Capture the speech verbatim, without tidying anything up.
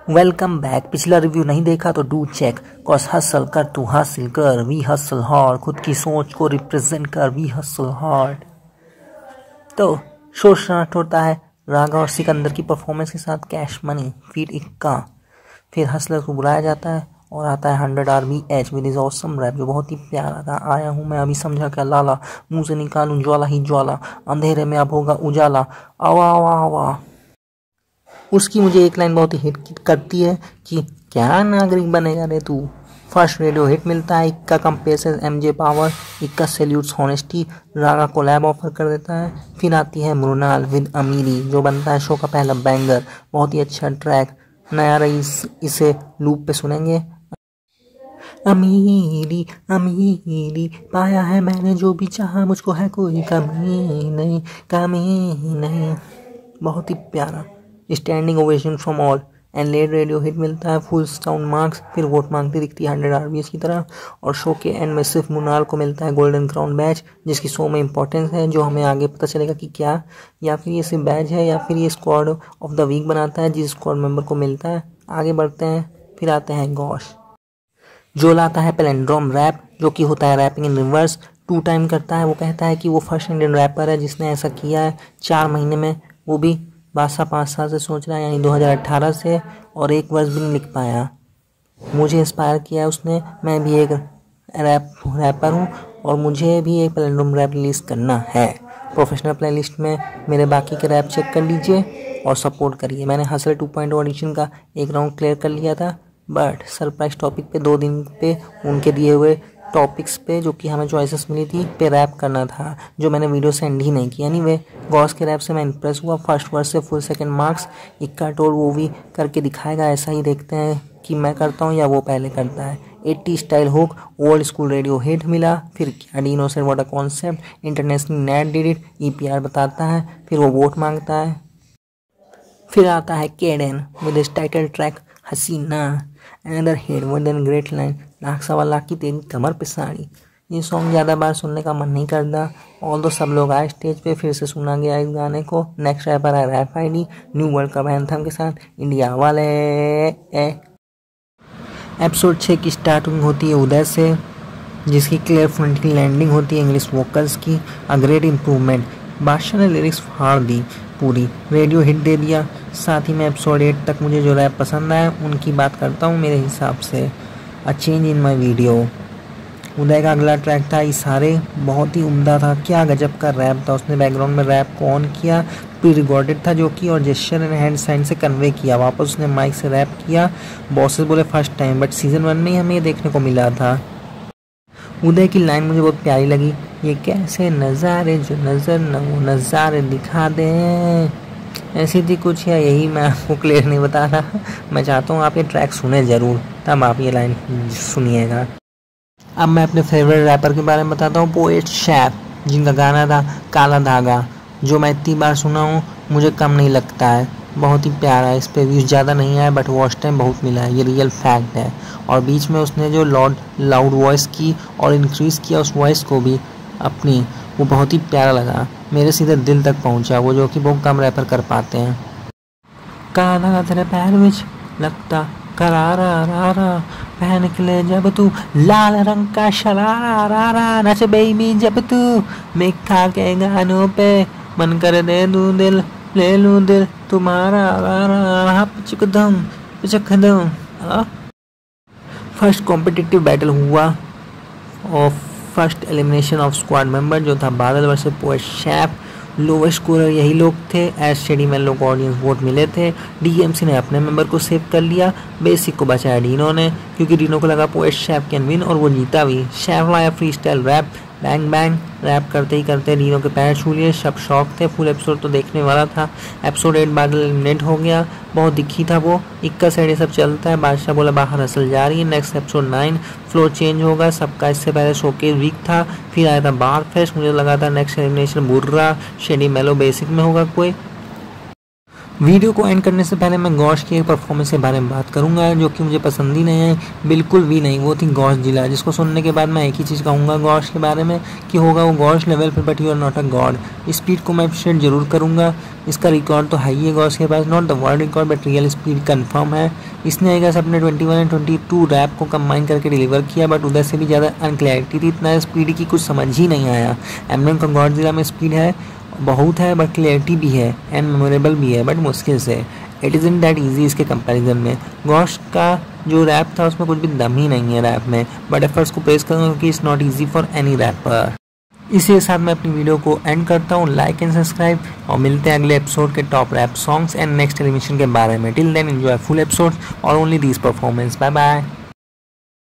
Welcome back. पिछला review नहीं देखा तो डू चेक। कॉस हसल कर, तू हासिल कर, वी हसल हार्ड। खुद की सोच को रिप्रेजेंट कर, वी हसल हार्ड। तो शो स्टार्ट होता है रागा और सिकंदर की परफॉर्मेंस के साथ। कैश मनी फीट इक्का। फिर हसलर को बुलाया जाता है और आता है hundred R B H with his awesome rap, जो बहुत ही प्यारा था। आया हूँ मैं अभी समझा क्या लाला, मुंह से निकालूं ज्वाला ही ज्वाला, अंधेरे में अब होगा उजाला, आवा आवा आवा। उसकी मुझे एक लाइन बहुत ही हिट करती है कि क्या नागरिक बनेगा रे तू। फर्स्ट रेडियो हिट मिलता है Ikka compasses M J power, Ikka salutes honesty, Raga को लैब ऑफर कर देता है। फिर आती है मृणाल विद अमीरी, जो बनता है शो का पहला बैंगर। बहुत ही अच्छा ट्रैक, नया रईस इसे लूप पे सुनेंगे। अमीरी अमीरी पाया है मैंने जो भी चाहा, मुझको है कोई कमी नहीं, कमी नहीं। बहुत ही प्यारा। Standing ovation from all and late radio hit मिलता है फुल साउंड मार्क्स। फिर वोट मांगती दिखती है हंड्रेड आरबीएस की तरह। और शो के एंड में सिर्फ मुनाल को मिलता है गोल्डन क्राउन बैच, जिसकी शो में इंपॉर्टेंस है, जो हमें आगे पता चलेगा कि क्या, या फिर ये सिर्फ बैच है या फिर ये स्क्वाड ऑफ द वीक बनाता है जिस स्क्वाड मेंबर को मिलता है। आगे बढ़ते हैं। फिर आते हैं गौश, जो लाता है पैलिंड्रोम रैप, जो कि होता है rapping in reverse. Two time करता है। वो कहता है कि वो फर्स्ट इंडियन रैपर है जिसने ऐसा किया है चार महीने में, वो भी बादशाह पाँच साल से सोच रहा है, यानी दो हज़ार अठारह से, और एक वर्ष भी नहीं लिख पाया। मुझे इंस्पायर किया है उसने। मैं भी एक रैप रैपर हूँ और मुझे भी एक पैलिंड्रोम रैप रिलीज़ करना है। प्रोफेशनल प्लेलिस्ट में मेरे बाकी के रैप चेक कर लीजिए और सपोर्ट करिए। मैंने हसल टू पॉइंट ऑडिशन का एक राउंड क्लियर कर लिया था, बट सरप्राइज टॉपिक पे दो दिन पे उनके दिए हुए टॉपिक्स पे जो कि हमें चॉइसेस मिली थी पे रैप करना था, जो मैंने वीडियो सेंड ही नहीं किया। एनीवे गॉस के रैप से मैं इंप्रेस हुआ। फर्स्ट वर्ड से फुल सेकंड मार्क्स। इक्का टोर वो भी करके दिखाएगा, ऐसा ही देखते हैं कि मैं करता हूँ या वो पहले करता है। Eighty style hook, old school radio hit मिला। फिर क्या डीनो से what a concept, international net did it, EPR बताता है। फिर वो वोट मांगता है। फिर आता है केडन विद इस title track Haseena, another hit more than great line, lakh सवा लाख की तेरी कमर पे साड़ी। ये सॉन्ग ज़्यादा बार सुनने का मन नहीं करता। ऑल दो सब लोग आए स्टेज पे, फिर से सुना गया इस गाने को। नेक्स्ट रैपर है rap ID new world cup anthem के साथ, इंडिया वाले। एपिसोड छः की स्टार्टिंग होती है उदय से, जिसकी क्लियर फ्रंटली लैंडिंग होती है इंग्लिश वोकल्स की। A great improvement. बादशाह ने लिरिक्स फाड़ दी पूरी, रेडियो हिट दे दिया। साथ ही में एपिसोड एट तक मुझे जो रैप पसंद आया उनकी बात करता हूँ मेरे हिसाब से। A change in my video, उदय का अगला ट्रैक था इशारे, बहुत ही उम्दा था। क्या गजब का रैप था। उसने बैकग्राउंड में रैप को ऑन किया, प्री रिकॉर्डेड था जो कि, और जेस्चर एंड हैंड साइन से कन्वे किया। वापस उसने माइक से रैप किया। बॉसेस बोले first time, but season one में ही हमें ये देखने को मिला था। उदय की लाइन मुझे बहुत प्यारी लगी, ये कैसे नज़ारे जो नज़र न वो नज़ारे दिखा दे, ऐसी थी कुछ, या यही मैं आपको क्लियर नहीं बता रहा। मैं चाहता हूँ आप ये ट्रैक सुने ज़रूर, तब आप ये लाइन सुनिएगा। अब मैं अपने फेवरेट रैपर के बारे में बताता हूँ, पोएट शैफ, जिनका गाना था काला धागा, जो मैं इतनी बार सुना हूँ मुझे कम नहीं लगता है। बहुत ही प्यारा है। इस पे व्यूज़ ज़्यादा नहीं आया बट वॉच टाइम बहुत मिला है, ये रियल फैक्ट है। और बीच में उसने जो लॉड लाउड वॉइस की और इंक्रीज़ किया उस वॉइस को भी अपनी, वो बहुत ही प्यारा लगा, मेरे सीधे दिल तक पहुंचा, वो जो कि बहुत कम रैपर कर पाते हैं। काला तेरे पैर विच लगता करारा रारा, पहन निकले जब तू लाल रंग का शरारा रारा, नच बेबी जब तू मिखा के गानों पे, मन कर दे दू दिल ले लूं दिल तुम्हारा रारा, पिचक दम पिचक दम। फर्स्ट कॉम्पिटिटिव बैटल हुआ और first elimination of squad member जो था बादल वर्सेस पोएट शैफ। लोवेस्ट स्कोरर यही लोग थे। एज शेडी में लोग ऑडियंस वोट मिले थे। डीएमसी ने अपने मेंबर को सेव कर लिया, बेसिक को बचाया डीनो ने, क्योंकि डीनो को लगा पोएट शैफ कैन विन, और वो जीता भी। शैफ लाया freestyle rap, bang bang rap करते ही करते डीनो के पैर छू लिए। सब शौक थे। फुल एपिसोड तो देखने वाला था। एपिसोड एट बादल एलिमिनेट हो गया, बहुत दिखी था वो। इक्का साइड ये सब चलता है। बादशाह बोला बाहर हसल जा रही है। Next episode nine, floor change होगा सबका। इससे पहले शोकेस वीक था, फिर आया था बार फेस्ट। मुझे लगा था next elimination Burra shady mellow basic में होगा कोई, वीडियो को एंड करने से पहले मैं गौश की परफॉर्मेंस के बारे में बात करूंगा जो कि मुझे पसंद ही नहीं है, बिल्कुल भी नहीं। वो थी गौश जिला, जिसको सुनने के बाद मैं एक ही चीज़ कहूँगा गौश के बारे में कि होगा वो गौश लेवल पर, but you are not a god. Speed को मैं अप्रिशिएट जरूर करूँगा, इसका रिकॉर्ड तो है ही है गौश के पास, not the world record but real speed confirm है। इसने एक अपने twenty one and twenty two rap को कंबाइन करके डिलीवर किया, बट उधर से भी ज़्यादा अनक्लैरिटी थी, इतना स्पीड की कुछ समझ ही नहीं आया। एमinem का गौश जिला में स्पीड है बहुत है, बट क्लियरिटी भी है एंड मेमोरेबल भी है, बट मुश्किल से। It is in that easy इसके कंपैरिजन में। गौश का जो रैप था उसमें कुछ भी दम ही नहीं है रैप में, बट एफर्ट्स को प्रेस करूँगा क्योंकि it's not easy for any rapper. इसी के साथ मैं अपनी वीडियो को एंड करता हूँ। लाइक एंड सब्सक्राइब, और मिलते हैं अगले एपिसोड के top rap songs and next elimination के बारे में। Till then enjoy full episode और only these performance. Bye bye.